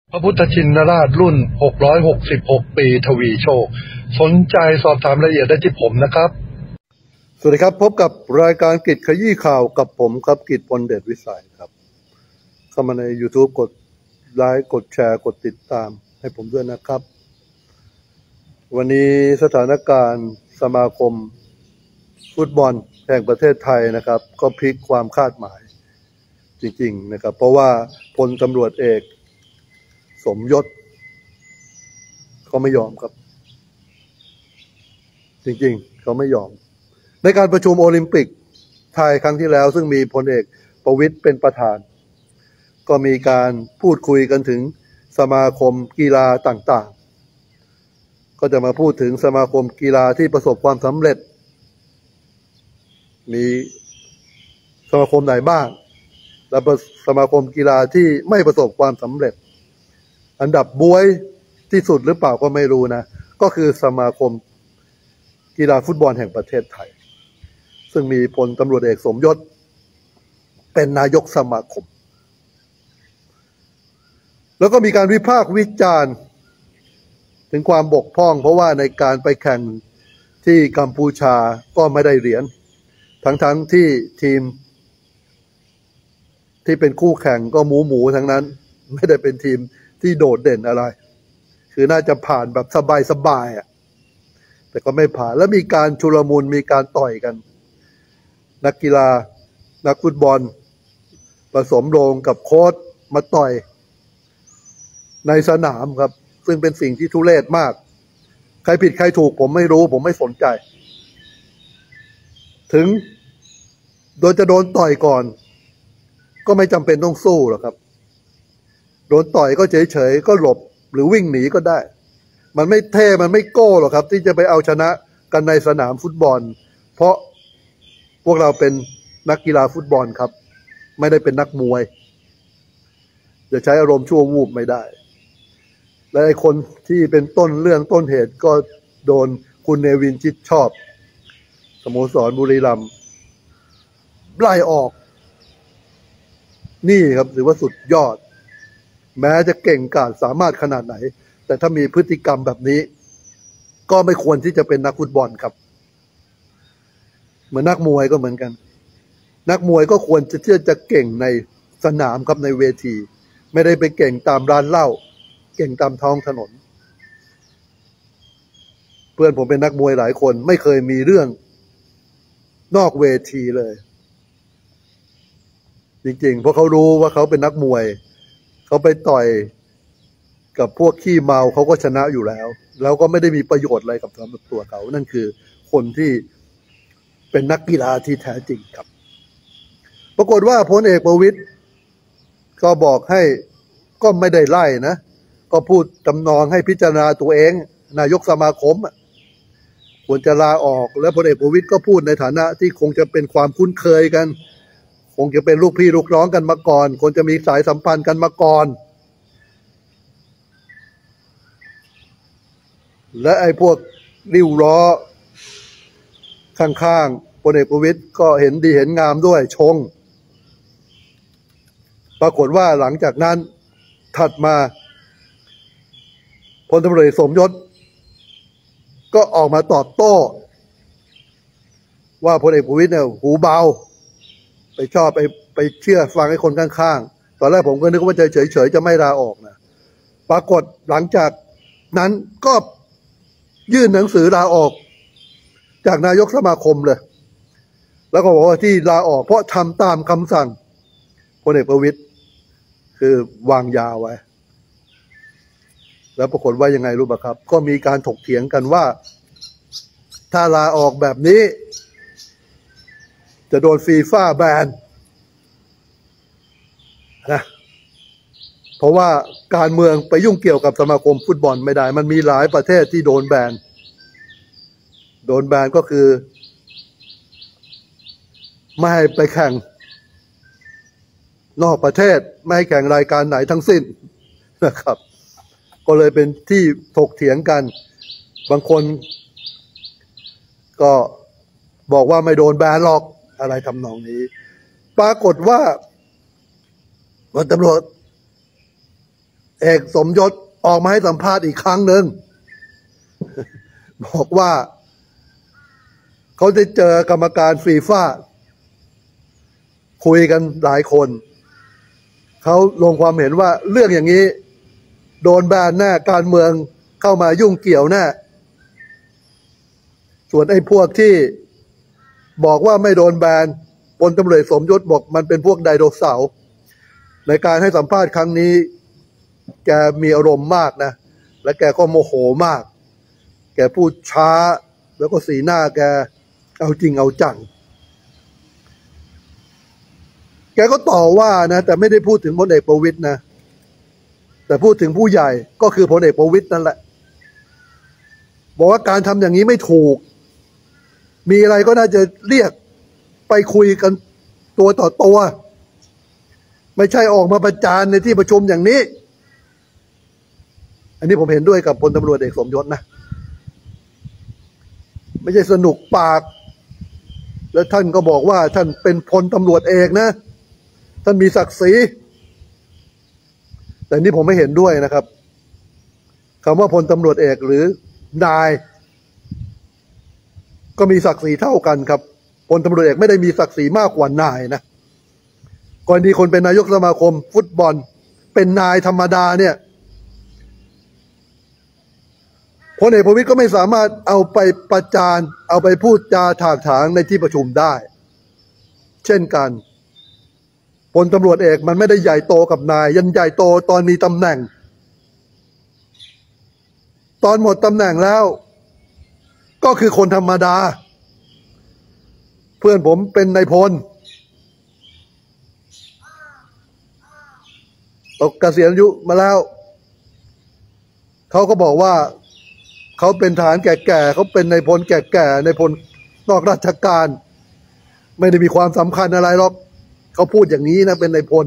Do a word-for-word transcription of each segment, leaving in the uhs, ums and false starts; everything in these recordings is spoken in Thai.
พระพุทธชินราชรุ่นหกร้อยหกสิบหกปีทวีโชคสนใจสอบถามรายละเอียดได้ที่ผมนะครับสวัสดีครับพบกับรายการกิจขยี้ข่าวกับผมครับกิจพลเดชวิสัยครับเข้ามาใน YouTube กดไลค์กดแชร์กดติดตามให้ผมด้วยนะครับวันนี้สถานการณ์สมาคมฟุตบอลแห่งประเทศไทยนะครับก็พลิกความคาดหมายจริงๆนะครับเพราะว่าพลตำรวจเอกสมยศเขาไม่ยอมครับจริงๆเขาไม่ยอมในการประชุมโอลิมปิกไทยครั้งที่แล้วซึ่งมีพลเอกประวิตรเป็นประธานก็มีการพูดคุยกันถึงสมาคมกีฬาต่างๆก็จะมาพูดถึงสมาคมกีฬาที่ประสบความสำเร็จมีสมาคมไหนบ้างและสมาคมกีฬาที่ไม่ประสบความสำเร็จอันดับบวยที่สุดหรือเปล่าก็ไม่รู้นะก็คือสมาคมกีฬาฟุตบอลแห่งประเทศไทยซึ่งมีพลตำรวจเอกสมยศเป็นนายกสมาคมแล้วก็มีการวิพากษ์วิจารณ์ถึงความบกพร่องเพราะว่าในการไปแข่งที่กัมพูชาก็ไม่ได้เหรียญทั้งๆที่ทีมที่เป็นคู่แข่งก็หมูหมูทั้งนั้นไม่ได้เป็นทีมที่โดดเด่นอะไรคือน่าจะผ่านแบบสบายๆอ่ะแต่ก็ไม่ผ่านแล้วมีการชุลมุนมีการต่อยกันนักกีฬานักฟุตบอลผสมโรงกับโค้ชมาต่อยในสนามครับซึ่งเป็นสิ่งที่ทุเรศมากใครผิดใครถูกผมไม่รู้ผมไม่สนใจถึงโดนจะโดนต่อยก่อนก็ไม่จำเป็นต้องสู้หรอกครับโดนต่อยก็เฉยๆก็หลบหรือวิ่งหนีก็ได้มันไม่เท่มันไม่โก้หรอกครับที่จะไปเอาชนะกันในสนามฟุตบอลเพราะพวกเราเป็นนักกีฬาฟุตบอลครับไม่ได้เป็นนักมวยจะใช้อารมณ์ชั่ววูบไม่ได้และไอ้คนที่เป็นต้นเรื่องต้นเหตุก็โดนคุณเนวินชิดชอบสโมสรบุรีรัมย์ไล่ออกนี่ครับถือว่าสุดยอดแม้จะเก่งกาจสามารถขนาดไหนแต่ถ้ามีพฤติกรรมแบบนี้ก็ไม่ควรที่จะเป็นนักฟุตบอลครับเหมือนนักมวยก็เหมือนกันนักมวยก็ควรจะที่จะเก่งในสนามครับในเวทีไม่ได้ไปเก่งตามร้านเหล้าเก่งตามท้องถนนเพื่อนผมเป็นนักมวยหลายคนไม่เคยมีเรื่องนอกเวทีเลยจริงๆเพราะเขารู้ว่าเขาเป็นนักมวยเขาไปต่อยกับพวกขี้เมาเขาก็ชนะอยู่แล้วแล้วก็ไม่ได้มีประโยชน์อะไรกับสำหรับตัวเขานั่นคือคนที่เป็นนักกีฬาที่แท้จริงครับปรากฏว่าพลเอกประวิตรก็บอกให้ก็ไม่ได้ไล่นะก็พูดตำนองให้พิจารณาตัวเองนายกสมาคมควรจะลาออกและพลเอกประวิตรก็พูดในฐานะที่คงจะเป็นความคุ้นเคยกันคงจะเป็นลูกพี่ลูกน้องกันมาก่อนคงจะมีสายสัมพันธ์กันมาก่อนและไอ้พวกริ้วล้อข้างๆพลเอกประวิตรก็เห็นดีเห็นงามด้วยชงปรากฏว่าหลังจากนั้นถัดมาพลตำรวจเอกสมยศก็ออกมาตอบโต้ว่าพลเอกประวิตรเนี่ยหูเบาไปชอบไปไปเชื่อฟังให้คนข้างๆตอนแรกผมก็นึกว่าจะเฉยๆจะไม่ลาออกนะปรากฏหลังจากนั้นก็ยื่นหนังสือลาออกจากนายกสมาคมเลยแล้วก็บอกว่าที่ลาออกเพราะทำตามคำสั่งพลเอกประวิตรคือวางยาไว้แล้วปรากฏว่ายังไงรู้ป่ะครับก็มีการถกเถียงกันว่าถ้าลาออกแบบนี้จะโดนฟีฟ่าแบนนะเพราะว่าการเมืองไปยุ่งเกี่ยวกับสมาคมฟุตบอลไม่ได้มันมีหลายประเทศที่โดนแบนโดนแบนก็คือไม่ให้ไปแข่งนอกประเทศไม่ให้แข่งรายการไหนทั้งสิ้นนะครับก็เลยเป็นที่ถกเถียงกันบางคนก็บอกว่าไม่โดนแบนหรอกอะไรทำนองนี้ปรากฏว่าพลตำรวจเอกสมยศออกมาให้สัมภาษณ์อีกครั้งหนึ่งบอกว่าเขาได้เจอกรรมการฟีฟ่าคุยกันหลายคนเขาลงความเห็นว่าเรื่องอย่างนี้โดนแบนแน่การเมืองเข้ามายุ่งเกี่ยวแน่ส่วนไอ้พวกที่บอกว่าไม่โดนแบนพลตำรวจสมยศบอกมันเป็นพวกไดโนเสาร์ในการให้สัมภาษณ์ครั้งนี้แกมีอารมณ์มากนะและแกก็โมโหมากแกพูดช้าแล้วก็สีหน้าแกเอาจริงเอาจังแกก็ต่อว่านะแต่ไม่ได้พูดถึงพลเอกประวิตรนะแต่พูดถึงผู้ใหญ่ก็คือพลเอกประวิตรนั่นแหละบอกว่าการทำอย่างนี้ไม่ถูกมีอะไรก็น่าจะเรียกไปคุยกันตัวต่อตัวไม่ใช่ออกมาประจานในที่ประชุมอย่างนี้อันนี้ผมเห็นด้วยกับพลตำรวจเอกสมยศนะไม่ใช่สนุกปากแล้วท่านก็บอกว่าท่านเป็นพลตำรวจเอกนะท่านมีศักดิ์ศรีแต่นี่ผมไม่เห็นด้วยนะครับคำว่าพลตำรวจเอกหรือนายก็มีศักดิ์ศรีเท่ากันครับพลตำรวจเอกไม่ได้มีศักดิ์ศรีมากกว่านายนะกรณีคนเป็นนายกสมาคมฟุตบอลเป็นนายธรรมดาเนี่ยพลเอกประวิตรก็ไม่สามารถเอาไปประจานเอาไปพูดจาถากถางในที่ประชุมได้เช่นกันพลตำรวจเอกมันไม่ได้ใหญ่โตกับนายยันใหญ่โตตอนมีตำแหน่งตอนหมดตำแหน่งแล้วก็คือคนธรรมดาเพื่อนผมเป็นนายพลตกเกษียณอายุมาแล้วเขาก็บอกว่าเขาเป็นทหารแก่ๆเขาเป็นนายพลแก่ๆนายพลนอกราชการไม่ได้มีความสำคัญอะไรหรอกเขาพูดอย่างนี้นะเป็นนายพล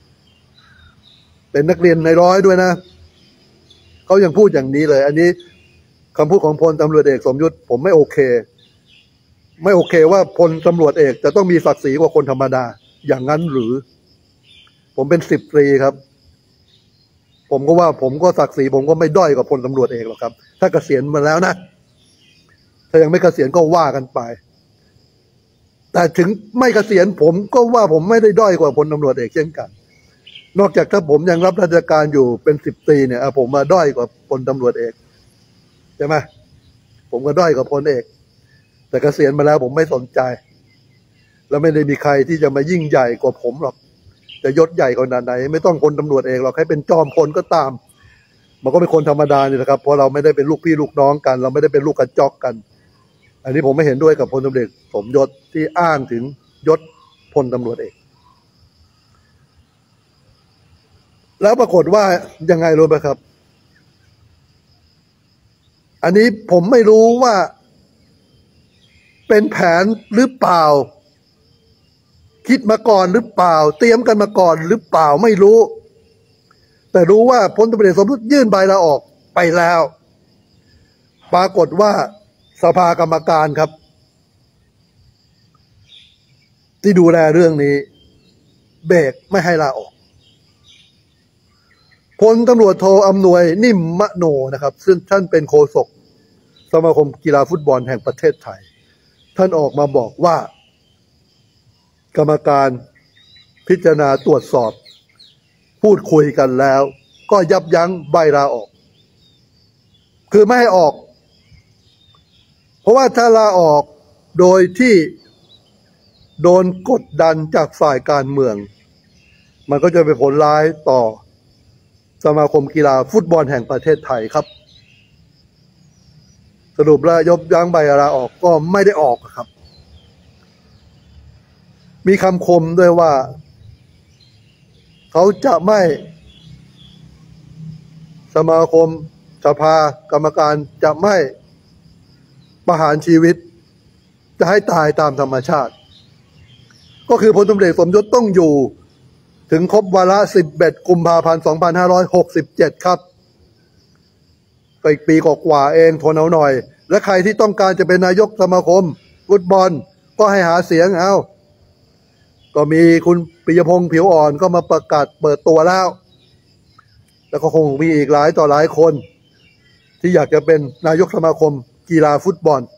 เป็นนักเรียนนายร้อยด้วยนะเขายังพูดอย่างนี้เลยอันนี้คำพูดของพลตำรวจเอกสมยศผมไม่โอเคไม่โอเคว่าพลตำรวจเอกจะต้องมีศักดิ์ศรีกว่าคนธรรมดาอย่างนั้นหรือผมเป็นสิบตรีครับผมก็ว่าผมก็ศักดิ์ศรีผมก็ไม่ด้อยกว่าพลตำรวจเอกหรอกครับถ้าเกษียณมาแล้วนะถ้ายังไม่เกษียณก็ว่ากันไปแต่ถึงไม่เกษียณผมก็ว่าผมไม่ได้ด้อยกว่าพลตำรวจเอกเช่นกันนอกจากถ้าผมยังรับราชการอยู่เป็นสิบปีเนี่ยผมมาด้อยกว่าพลตำรวจเอกใช่ไหมผมก็ด้อยกว่าพลเอกแต่เกษียณมาแล้วผมไม่สนใจแล้วไม่ได้มีใครที่จะมายิ่งใหญ่กว่าผมหรอกจะยศใหญ่ขนาดไหนไม่ต้องพลตำรวจเอกหรอกให้เป็นจอมพลก็ตามมันก็เป็นคนธรรมดานี่แหละครับเพราะเราไม่ได้เป็นลูกพี่ลูกน้องกันเราไม่ได้เป็นลูกกระจอกกันอันนี้ผมไม่เห็นด้วยกับพลตำรวจสมยศที่อ้างถึงยศพลตำรวจเอกแล้วปรากฏว่ายังไงรู้ไหมครับอันนี้ผมไม่รู้ว่าเป็นแผนหรือเปล่าคิดมาก่อนหรือเปล่าเตรียมกันมาก่อนหรือเปล่าไม่รู้แต่รู้ว่าพลตำรวจเอกสมยศยื่นใบลาออกไปแล้วปรากฏว่าสภากรรมการครับที่ดูแลเรื่องนี้เบรกไม่ให้ลาออกพลตำรวจโทอำนวยนิ่มมโนนะครับซึ่งท่านเป็นโฆษกสมาคมกีฬาฟุตบอลแห่งประเทศไทยท่านออกมาบอกว่ากรรมการพิจารณาตรวจสอบพูดคุยกันแล้วก็ยับยั้งใบลาออกคือไม่ให้ออกเพราะว่าถ้าลาออกโดยที่โดนกดดันจากฝ่ายการเมืองมันก็จะเป็นผลร้ายต่อสมาคมกีฬาฟุตบอลแห่งประเทศไทยครับสรุปแล้วยับยั้งใบลาออกก็ไม่ได้ออกครับมีคำคมด้วยว่าเขาจะไม่สมาคมสภากรรมการจะไม่ประหารชีวิตจะให้ตายตามธรรมชาติก็คือพลตำรวจเอกสมยศต้องอยู่ถึงครบวาระสิบเอ็ดกุมภาพันธ์สองพันห้าร้อยหกสิบเจ็ดครับก็อีกปีกว่าเองทนเอาหน่อยและใครที่ต้องการจะเป็นนายกสมาคมฟุตบอลก็ให้หาเสียงเอาก็มีคุณปิยพงษ์ผิวอ่อนก็มาประกาศเปิดตัวแล้วแล้วก็คงมีอีกหลายต่อหลายคนที่อยากจะเป็นนายกสมาคมกีฬาฟุตบอล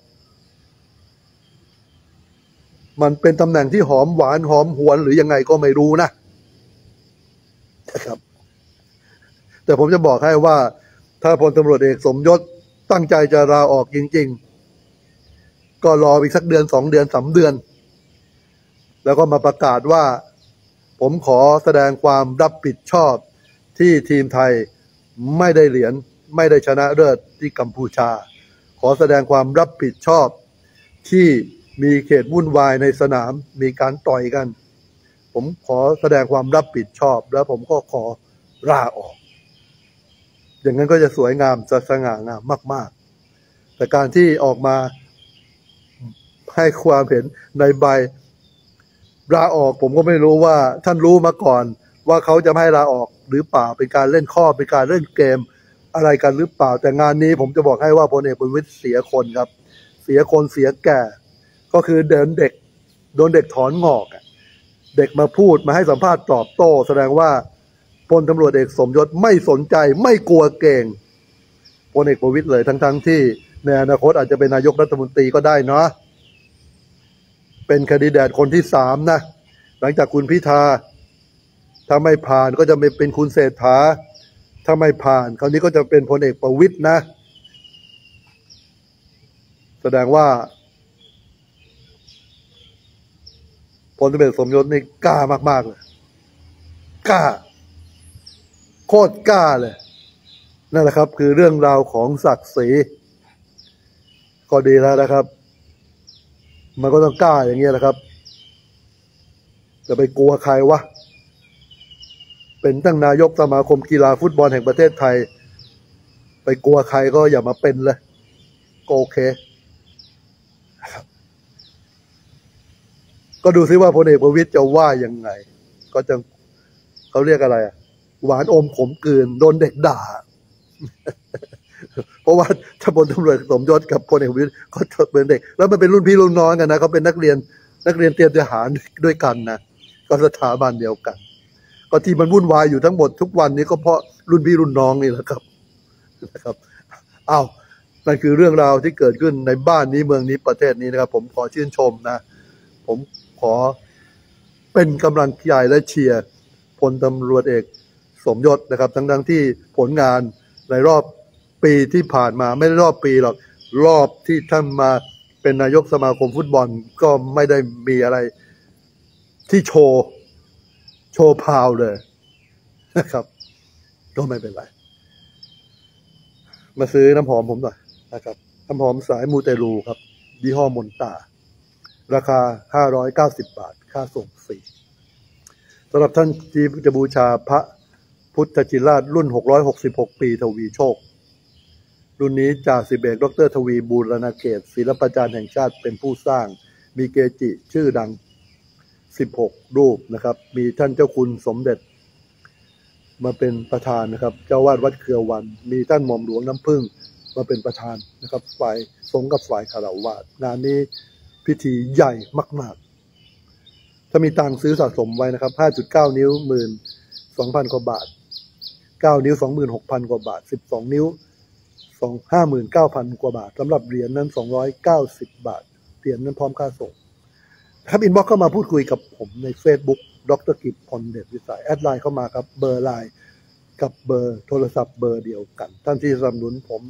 มันเป็นตำแหน่งที่หอมหวานหอมหวนหรือยังไงก็ไม่รู้นะนะครับแต่ผมจะบอกให้ว่าถ้าพลตำรวจเอกสมยศตั้งใจจะลาออกจริงๆก็รออีกสักเดือนสองเดือนสามเดือนแล้วก็มาประกาศว่าผมขอแสดงความรับผิดชอบที่ทีมไทยไม่ได้เหรียญไม่ได้ชนะเลิศที่กัมพูชาขอแสดงความรับผิดชอบที่มีเหตุวุ่นวายในสนามมีการต่อยกันผมขอแสดงความรับผิดชอบแล้วผมก็ขอลาออกอย่างนั้นก็จะสวยงามจะสง่างามมากๆแต่การที่ออกมาให้ความเห็นในใบลาออกผมก็ไม่รู้ว่าท่านรู้มาก่อนว่าเขาจะไม่ให้ลาออกหรือเปล่าเป็นการเล่นข้อเป็นการเล่นเกมอะไรกันหรือเปล่าแต่งานนี้ผมจะบอกให้ว่าพลเอกประวิตรเสียคนครับเสียคนเสียแก่ก็คือเดินเด็กโดนเด็กถอนงอกเด็กมาพูดมาให้สัมภาษณ์ตอบโต้แสดงว่าพลตำรวจเอกสมยศไม่สนใจไม่กลัวเก่งพลเอกประวิตรเลยทั้งๆ ท, ที่ในอนาคตอาจจะเป็นนายกรัฐมนตรีก็ได้เนาะเป็นแคนดิเดตคนที่สามนะหลังจากคุณพิธาถ้าไม่ผ่านก็จะไม่เป็นคุณเศรษฐาถ้าไม่ผ่านคราวนี้ก็จะเป็นพลเอกประวิตรนะแสดงว่าพลตำรวจสมยศนี่กล้ามากๆเลยกล้าโคตรกล้าเลยนั่นแหละครับคือเรื่องราวของศักดิ์ศรีก็ดีแล้วนะครับมันก็ต้องกล้าอย่างเงี้ยนะครับจะไปกลัวใครวะเป็นตั้งนายกสมาคมกีฬาฟุตบอลแห่งประเทศไทยไปกลัวใครก็อย่ามาเป็นเลยก็โอเคก็ดูซิว่าพลเอกประวิตรจะว่ายังไงก็จะเขาเรียกอะไรอ่ะหวานอมขมกลืนโดนเด็กด่า เพราะว่าถ้าพลตำรวจสมยศกับพลเอกประวิตรก็เป็นเด็กแล้วมันเป็นรุ่นพี่รุ่นน้องกันนะเขาเป็นนักเรียนนักเรียนเตรียมทหารด้วยกันนะก็สถาบันเดียวกันก็ที่มันวุ่นวายอยู่ทั้งหมดทุกวันนี้ก็เพราะรุ่นพี่รุ่นน้องนี่แหละครับนะครับอ้าวนั่นคือเรื่องราวที่เกิดขึ้นในบ้านนี้เมืองนี้ประเทศนี้นะครับผมขอชื่นชมนะผมขอเป็นกำลังใจและเชียร์พลตำรวจเอกสมยศนะครับทั้งทั้งที่ผลงานในรอบปีที่ผ่านมาไม่ได้รอบปีหรอกรอบที่ท่านมาเป็นนายกสมาคมฟุตบอลก็ไม่ได้มีอะไรที่โชว์โชว์พาวเลยนะครับก็ไม่เป็นไรมาซื้อน้ำหอมผมหน่อยนะครับน้ำหอมสายมูเตลูครับยี่ห้อมนตาราคาห้าร้อยเก้าสิบบาทค่าส่งฟรีสำหรับท่านที่จะบูชาพระพุทธชินราชรุ่นหกร้อยหกสิบหกปีทวีโชครุ่นนี้จ่าสิบเอกดรทวีบูรณเกตศิลปาจารย์แห่งชาติเป็นผู้สร้างมีเกจิชื่อดังสิบหกรูปนะครับมีท่านเจ้าคุณสมเด็จมาเป็นประธานนะครับเจ้าวาดวัดเครือวันมีท่านหม่อมหลวงน้ำผึ้งมาเป็นประธานนะครับฝ่ายสงฆ์กับฝ่ายคฤหัสถ์งานนี้พิธีใหญ่มากๆถ้ามีตังค์ซื้อสะสมไว้นะครับ ห้าจุดเก้า นิ้ว หนึ่งหมื่นสองพัน กว่าบาทเก้านิ้ว สองหมื่นหกพัน กว่าบาทสิบสองนิ้ว ห้าหมื่นเก้าพัน กว่าบาทสำหรับเหรียญนั้นสองร้อยเก้าสิบบาทเหรียญนั้นพร้อมค่าส่งครับอินบ็อกซ์เข้ามาพูดคุยกับผมใน Facebook ดร.กิจพลเดชวิสัยแอดไลน์เข้ามาครับเบอร์ไลน์กับเบอร์โทรศัพท์เบอร์เดียวกันท่านที่สนับสนุนผม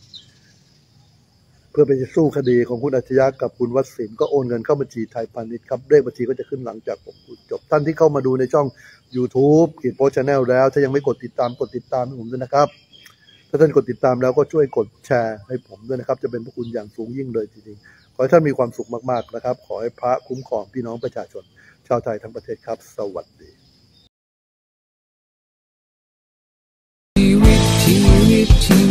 เพื่อไปสู้คดีของคุณอัจฉริยะกับคุณวสินทร์ก็โอนเงินเข้าบัญชีไทยพาณิชย์ครับเลขบัญชีก็จะขึ้นหลังจากผมพูดจบท่านที่เข้ามาดูในช่อง YouTube กิจโพสต์ Channel แล้วถ้ายังไม่กดติดตามกดติดตามให้ผมด้วยนะครับถ้าท่านกดติดตามแล้วก็ช่วยกดแชร์ให้ผมด้วยนะครับจะเป็นพระคุณอย่างสูงยิ่งเลยจริงๆขอให้ท่านมีความสุขมากๆนะครับขอให้พระคุ้มครองพี่น้องประชาชนชาวไทยทั้งประเทศครับสวัสดีชีวิตชีวิตชี